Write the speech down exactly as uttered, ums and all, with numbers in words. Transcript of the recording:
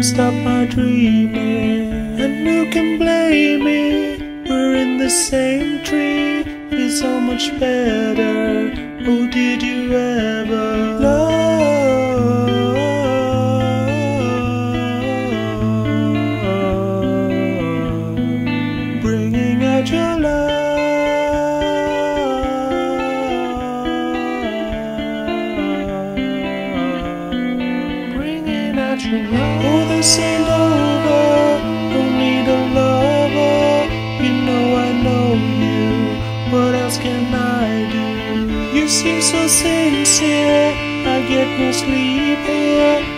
can stop my dreaming, and who can blame me? We're in the same tree, it's so much better. Oh, did you ever love? Bringing out your love. Bringing out your love. Oh, this ain't over. Don't need a lover. You know I know you. What else can I do? You seem so sincere. I get no sleep here.